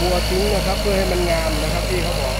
บัวทิ้งนะครับเพื่อให้มันงามนะครับพี่เขาบอก